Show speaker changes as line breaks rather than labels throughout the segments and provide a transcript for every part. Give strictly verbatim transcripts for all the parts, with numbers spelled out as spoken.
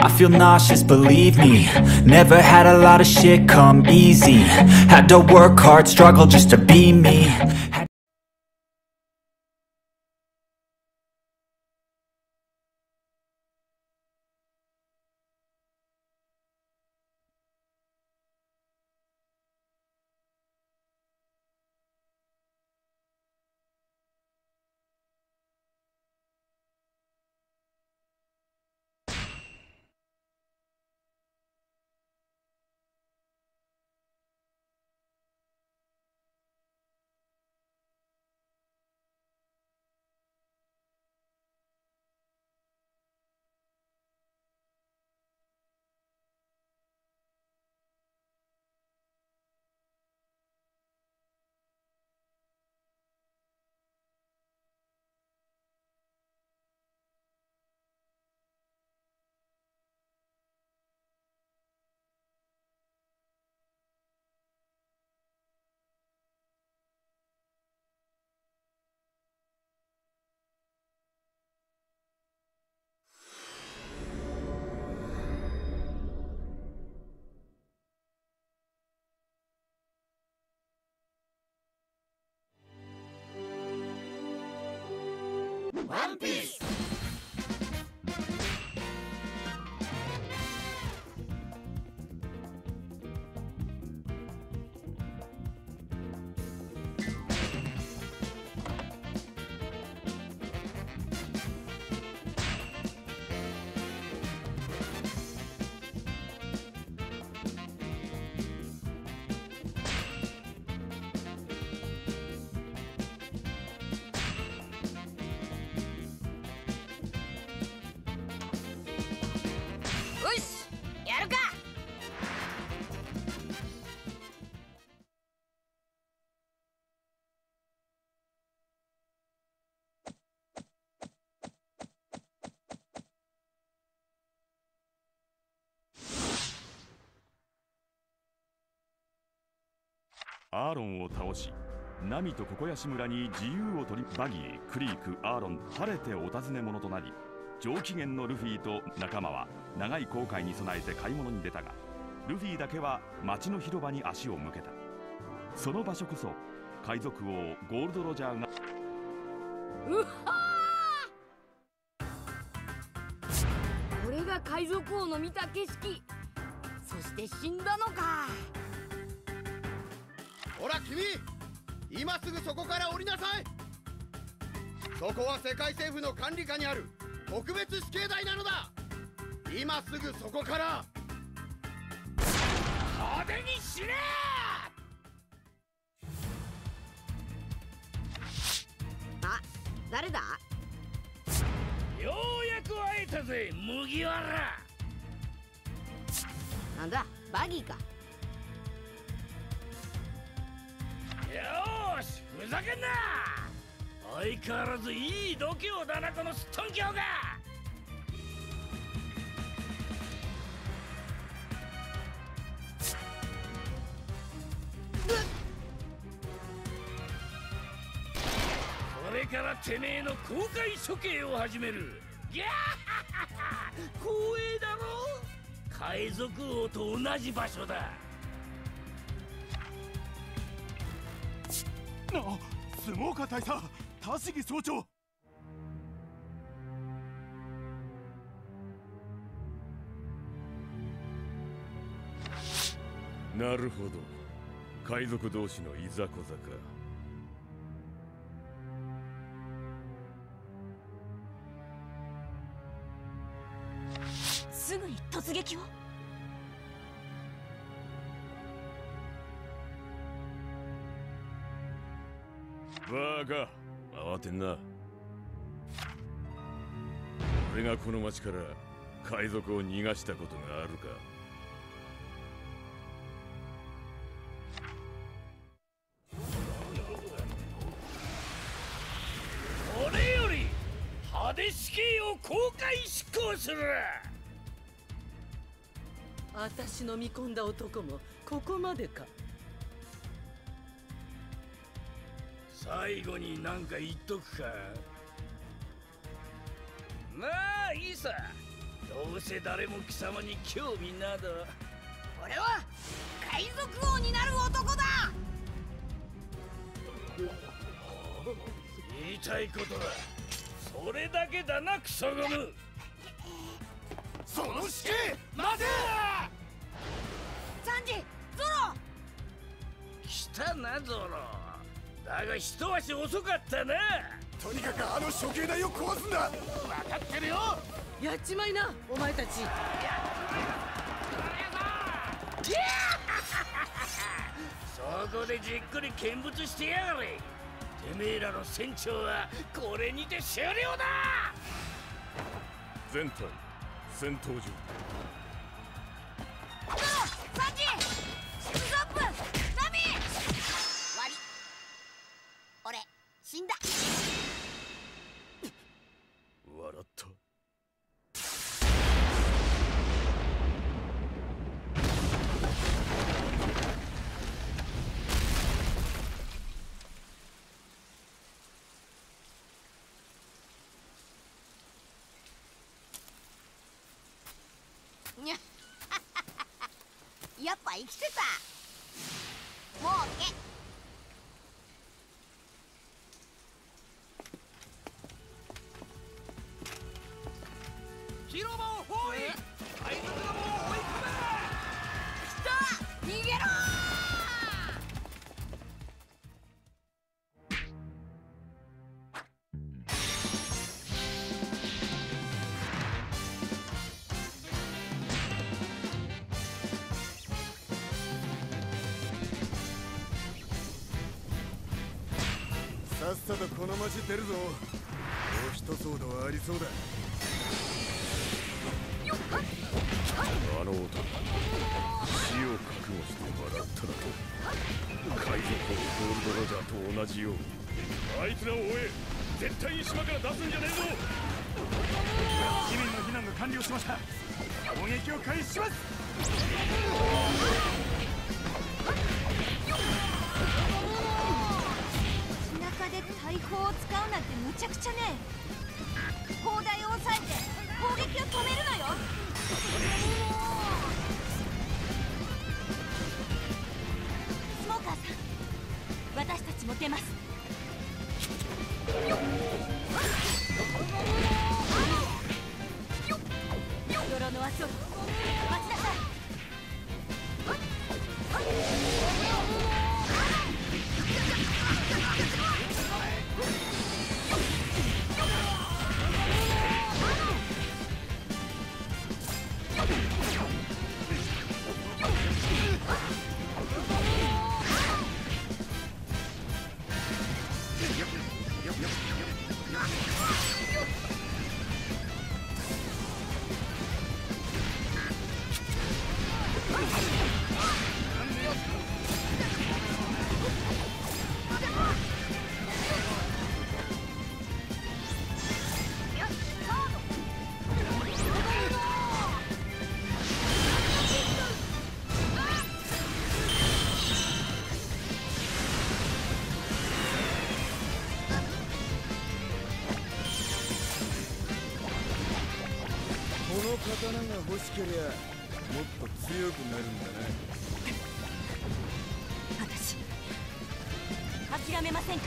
I feel nauseous, believe me. Never had a lot of shit come easy. Had to work hard, struggle just to be me. Had
One Piece.
アーロンを倒し、ナミとココヤシ村に自由を取り、バギー、クリーク、アーロン、晴れてお尋ね者となり、上機嫌のルフィと仲間は長い航海に備えて買い物に出たが、ルフィだけは町の広場に足を向けた。その場所こそ海賊王ゴールド・ロジャーが
うっはー、これが海賊王の見た景色。そして死んだのか。
ほら君、今すぐそこから降りなさい。そこは世界政府の管理下にある特別死刑台なのだ。今すぐそこから派手に死ね。
あ、誰だ。
ようやく会えたぜ、麦わら。
なんだ、バギーか。
よーし、ふざけんな。相変わらずいい度胸だな、このすっとんきょうが。これからてめえの公開処刑を始める。ギャー光栄だろ。海賊王と同じ場所だ。
あ、相撲家大佐、田尻総長。なるほど、海賊同士のいざこざか。
すぐに突撃を。
バカ、慌てんな。俺がこの町から海賊を逃がしたことがあるか。
これより派手死刑を公開執行する。
私の見込んだ男もここまでか。
最後に何か言っとくか。まあいいさ、どどうせ誰も貴様に興味など。
俺は海賊王になる男だ。
言いたいことだ。それだけだなクソゴム。
その死刑待て。
サンジ、ゾロ。
来たなゾロ。だが一足遅かったな。
とにかくあの処刑台を壊すんだ。分かってるよ。
やっちまいなお前たち。
そこでじっくり見物してやがれ。てめえらの船長はこれにて終了だ。
全隊戦闘場。
ゾロ、サンジ、スザップ、ナミ。終わり。俺死んだ。
笑った。
にゃやっぱ生きてた。もうけ
広場を包囲。海賊どもを追い込
来た。逃げろ
さっさとこの町出るぞ。もう一騒動はありそうだ。
あの男、死を覚悟して笑っただと。海賊王ゴールドロジャーと同じようにあいつらを追え。絶対に島から出すんじゃねえぞ。市民の避難が完了しました。攻撃を開始します。
街中で大砲を使うなんてむちゃくちゃね。砲台を抑えて攻撃を止めるのよ。スモーカーさん、私たちも出ます。泥のazul、待ちなさい。
この刀が欲しけりゃもっと強くなるんだな。
私諦めませんから。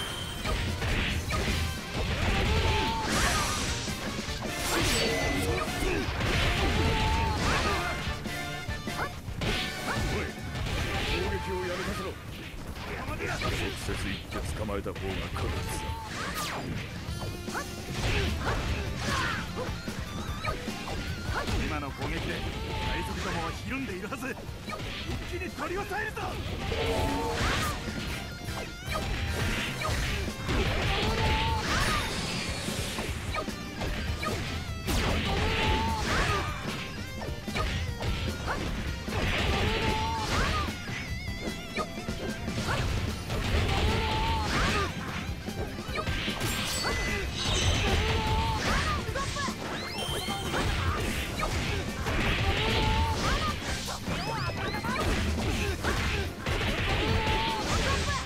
おい、攻撃をやめさせろ。直接行って捕まえた方が確実だ。今の攻撃で海賊どもはひるんでいるはず。一気に取り押さえるぞ。
ス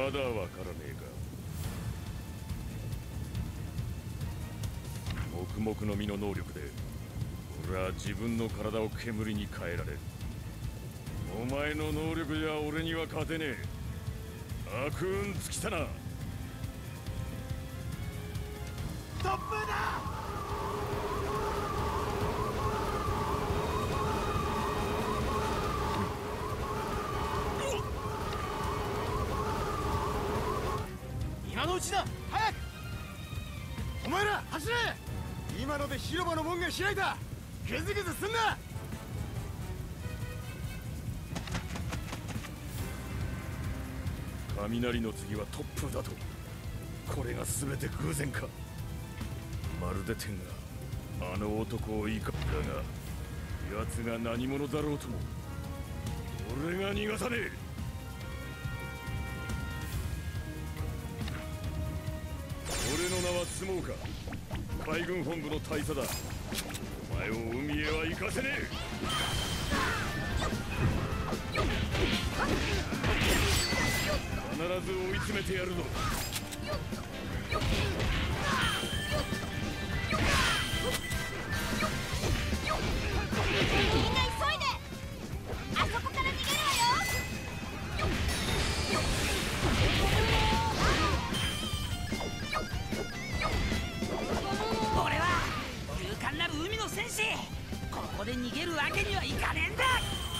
まだわからねえか。黙々の実の能力で俺は自分の体を煙に変えられる。お前の能力じゃ俺には勝てねえ。悪運尽きたな。
突風だ。今のうちだ。早くお前ら走れ。今ので広場の門が開いた。グズグズすんな。
雷の次は突風だと。これが全て偶然か。まるで天があの男を怒ったが、奴が何者だろうとも俺が逃がさねえ。俺の名はスモーカー、海軍本部の大佐だ。お前を海へは行かせねえ。必ず追い詰めてやるぞ。
みんな急いで。あそこから逃げるわよ。
俺は勇敢なる海の戦士。ここで逃げるわけにはいかねえんだ。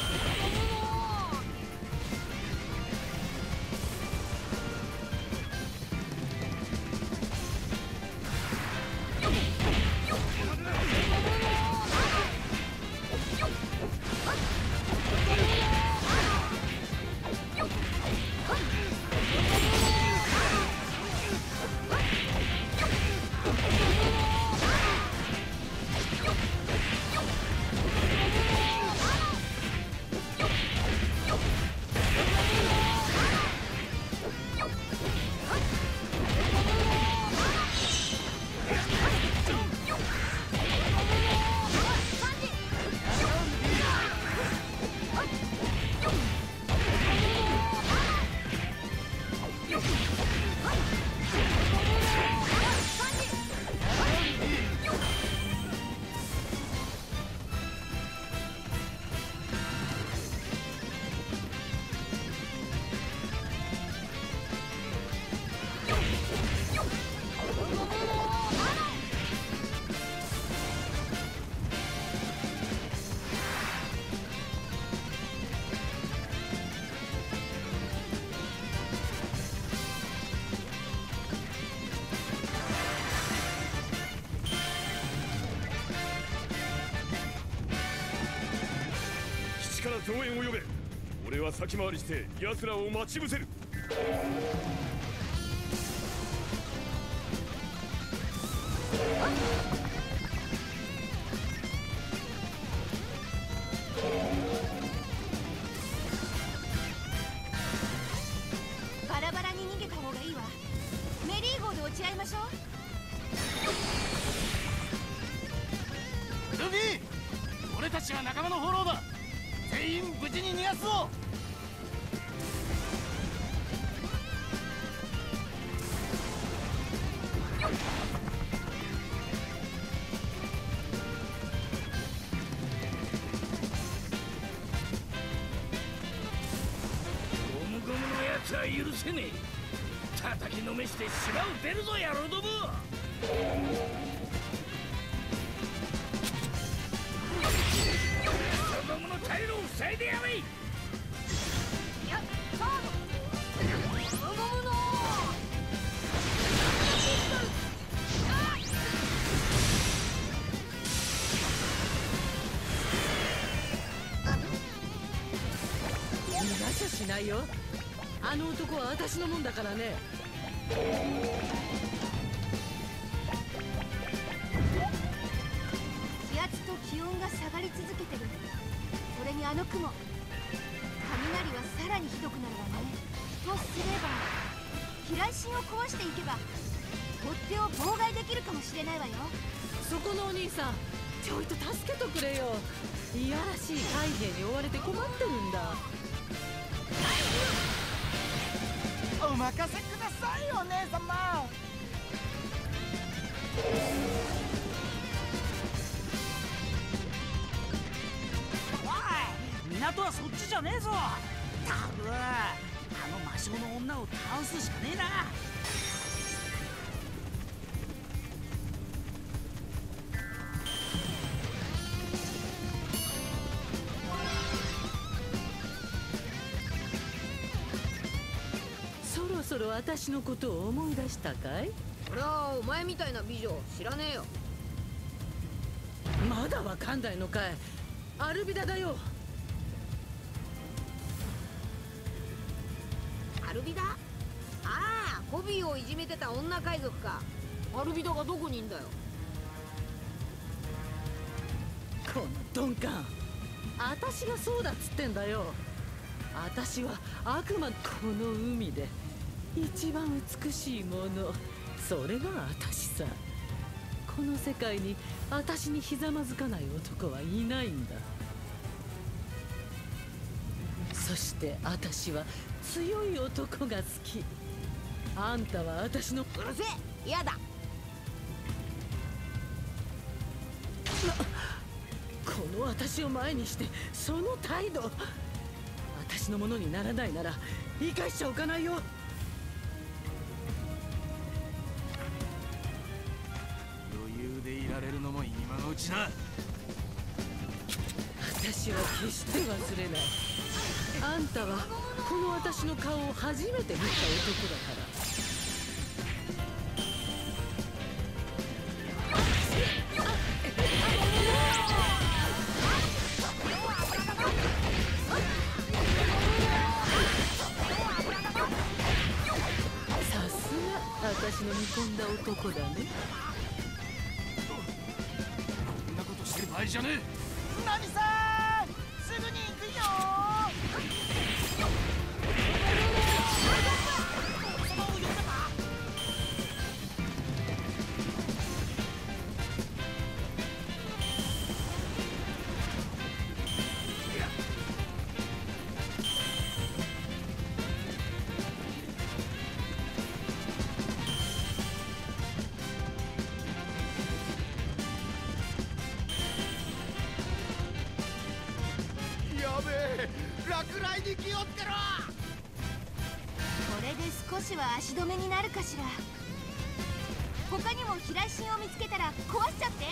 から増援を呼べ。俺は先回りして奴らを待ち伏せる。
バラバラに逃げた方がいいわ。メリー号で落ち合いましょう。
ルフィ、俺たちは仲間のフォローだ。全員無事に逃がすぞ。
ゴムゴムのやつは許せねえ。叩きのめして島を出るぞ野郎ども。子供の退路を塞いでやれ。
いや、カードゴムゴムの
逃がしゃしないよ。あの男は私のもんだからね。
気圧と気温が下がり続けてる。それにあの雲、雷はさらにひどくなるわね。とすれば避雷針を壊していけば追っ手を妨害できるかもしれないわよ。
そこのお兄さん、ちょいと助けとくれよ。いやらしい海兵に追われて困ってるんだ。
あ
お任せくださいお姉様。
おい、港はそっちじゃねえぞ。たぶんあの魔性の女を倒すしかねえな。
そろそろ私のことを思い出したかい？
俺はお前みたいな美女知らねえよ。
まだわかんないのかい？アルビダだよ。
アルビダ？ああ、コビーをいじめてた女海賊か。アルビダがどこにいんだよ。
この鈍感、私がそうだっつってんだよ。私はあくまでこの海で一番美しいもの、それが私さ。この世界に私にひざまずかない男はいないんだ。そして私は強い男が好き。あんたは私の。
うるせえ、やだ。
この私を前にしてその態度、私のものにならないなら生かしちゃおかないよ。
余裕でいられるのも今のうちだ。
私は決して忘れない。あんたはこの私の顔を初めて見た男だから。私の見込んだ男だね。
こんなことしてる場合じゃねえ。ナミさん、すぐに行くよ。
落雷に気をつけろ。
これで少しは足止めになるかしら。他にも飛来神を見つけたら壊しちゃって。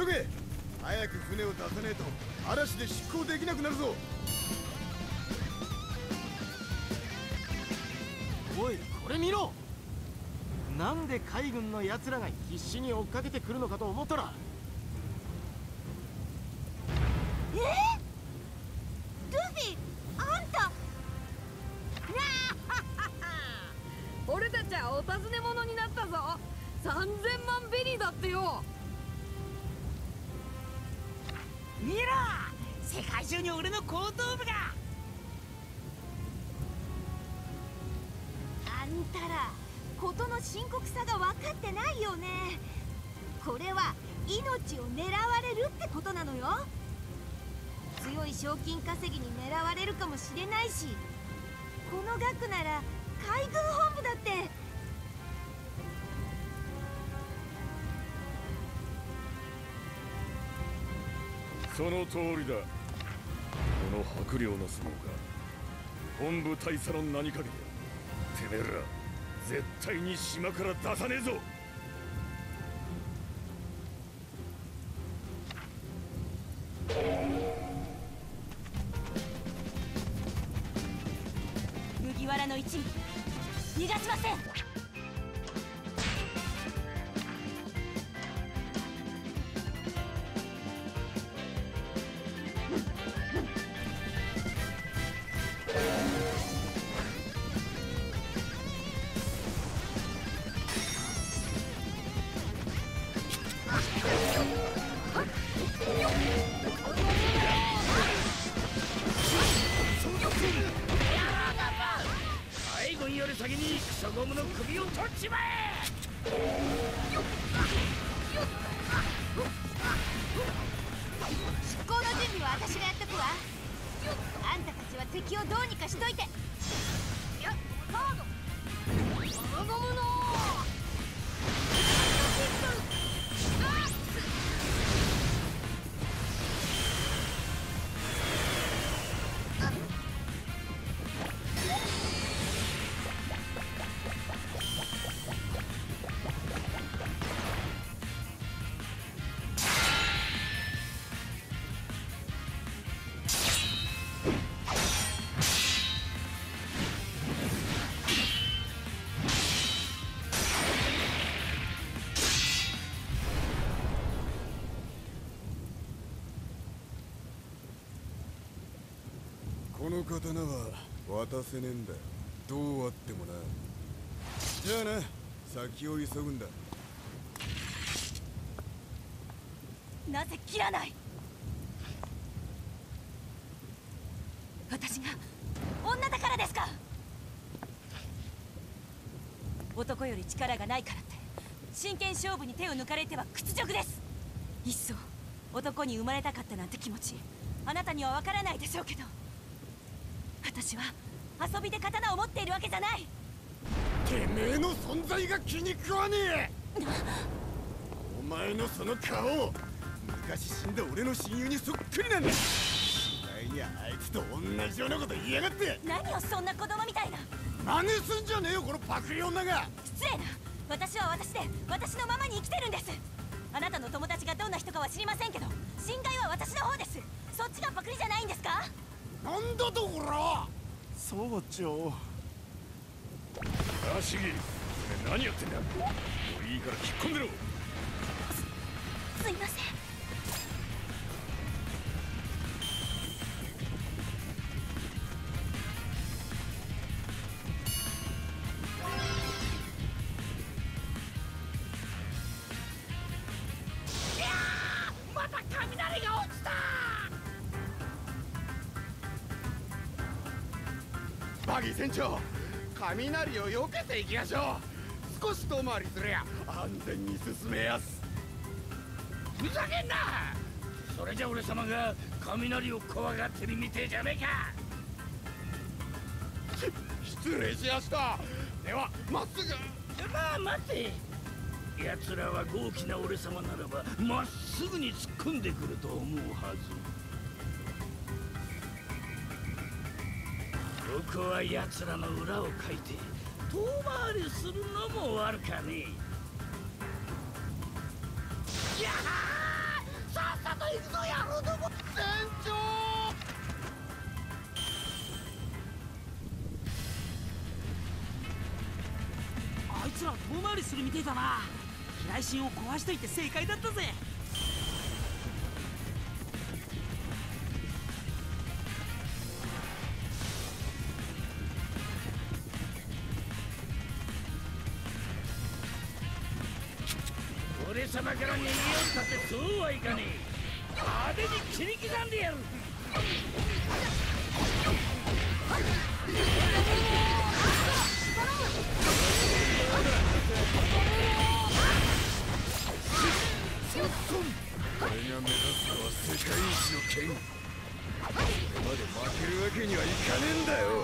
急げ。早く船を出さねえと嵐で出港できなくなるぞ。
おい、これ見ろ。なんで海軍の奴らが必死に追っかけてくるのかと思ったら。
えルフィ、あんた
俺たちはお尋ね者になったぞ。さんぜんまんベリーだってよ。
見ろ、世界中に俺の後頭部が。
あんたら事の深刻さが分かってないよね。これは命を狙われるってことなのよ。強い賞金稼ぎに狙われるかもしれないし、この額なら海軍本部だって。
その通りだ。この薄涼な相撲が本部大佐の名にかけててめえら絶対に島から出さねえぞ。
麦わらの一味逃がしません。
海軍より先にクソゴムの首を取っちまえ。
出航の準備は私がやっとくわ。あんたたちは敵をどうにかしといて。いや、カードゴムゴムの
この刀は渡せねえんだ。どうあってもな。じゃあな、先を急ぐんだ。
なぜ切らない。私が女だからですか。男より力がないからって真剣勝負に手を抜かれては屈辱です。いっそ男に生まれたかったなんて気持ちあなたには分からないでしょうけど、私は遊びで刀を持っているわけじゃない。
てめえの存在が気に食わねえ。お前のその顔、昔死んだ俺の親友にそっくりなんだ。次第にあいつと同じようなこと言いやがって。
何をそんな子供みたいな。
真似すんじゃねえよ、このパクリ女が。
失礼な。私は私で私のままに生きてるんです。あなたの友達がどんな人かは知りませんけど、侵害は私の方です。そっちがパクリじゃないんですか。
なんだとこら。
総長。
アシギ、何やってんだ。もういいから引っ込んでろ。
す、すいません。
また雷が落ちた。
バギー船長、雷を避けていきましょう。少し遠回りすりゃ安全に進めやす。
ふざけんな。それじゃ俺様が雷を怖がってるみてえじゃねえか。
失礼しやした。ではまっすぐ。
まあ待て。奴らは豪気な俺様ならばまっすぐに突っ込んでくると思うはず。僕は奴らの裏をかいて遠回りするのも悪かねえ。
やはさっさと行くぞ野郎ども。船長。
あいつら遠回りするみてえだな。飛来心を壊しといて正解だったぜ。
俺様から逃げよったってそうはいかねえ。派手に切り刻んでやる。
俺が目指すのは世界一の剣。これまで負けるわけにはいかねえんだよ。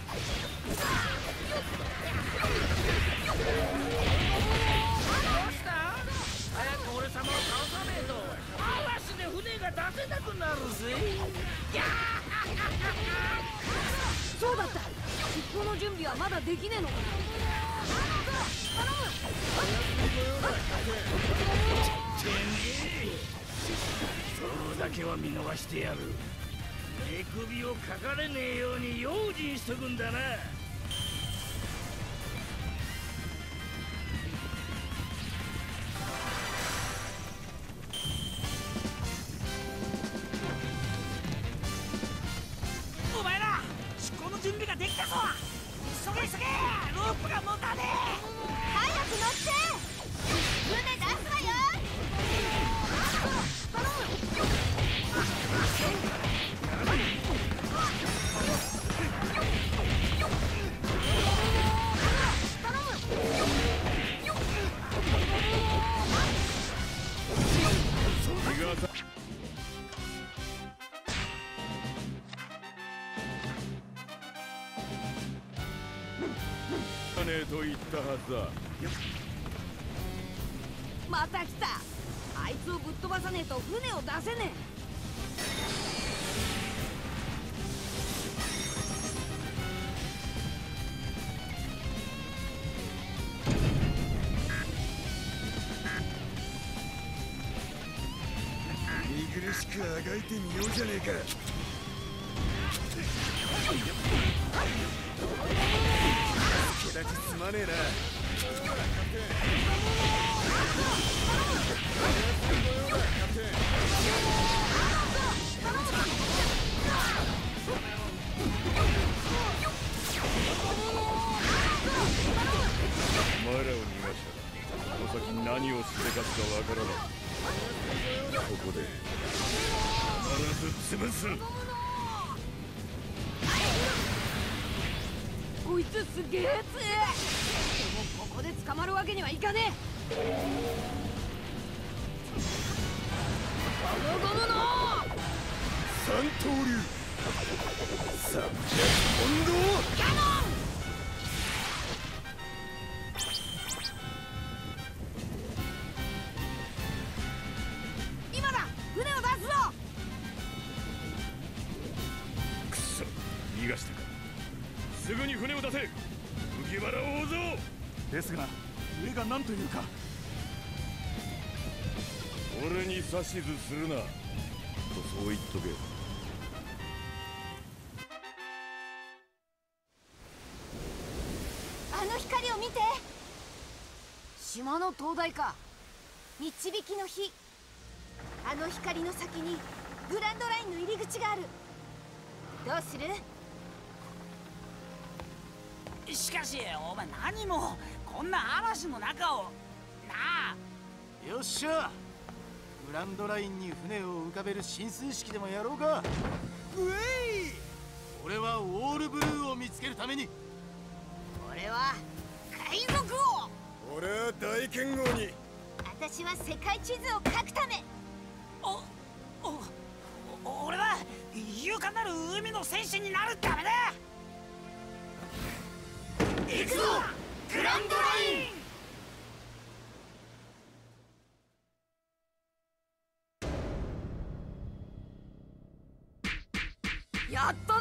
早く俺様を倒さねえと嵐で船が出せなくなるぜ。
そうだった。切符の準備はまだできねえのかな。
そうだけは見逃してやる。目首をかかれねえように用心しとくんだな。
お前ら出航の準備ができたぞ。急げ急げ、ロープが持たねえ。
早く乗って船出すわよ。
ねえと言ったはずだ。
また来た。あいつをぶっ飛ばさねえと船を出せね
見苦しくあがいてみようじゃねえか。気立ちすまねえな。
お前らを逃がしたらこの先何をすべかすかわからない。ここで必ず潰す。
こいつすげえ強え。でもここで捕まるわけにはいかねえ。ゴムゴムの
三刀流三百本堂
キャノン。今だ、船を出すぞ。
くそ、逃がしたか。すぐに船を出せ。麦わら大蔵
ですが上が何というか。
俺に指図するなとそう言っとけ。
あの光を見て。
島の灯台か。
導きの火。あの光の先にグランドラインの入り口がある。どうする？
しかしお前何もこんな嵐の中をなあ。
よっしゃ、グランドラインに船を浮かべる進水式でもやろうか。うえい。俺はオールブルーを見つけるために。
俺は海賊王。
俺は大剣豪に。
私は世界地図を書くため。
おお俺は勇敢なる海の戦士になるためだ。行くぞグランドライン。
やった